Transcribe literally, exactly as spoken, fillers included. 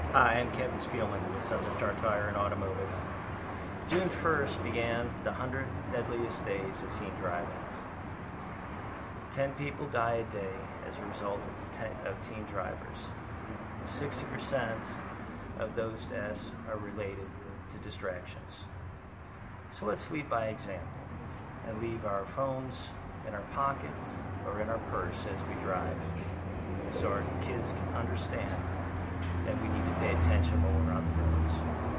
Hi, I'm Kevin Spielmann with Southern Star Tire Automotive. June first began the one hundred deadliest days of teen driving. Ten people die a day as a result of, ten, of teen drivers. sixty percent of those deaths are related to distractions. So let's lead by example and leave our phones in our pocket or in our purse as we drive, so our kids can understand that we need to pay attention when we're on the roads.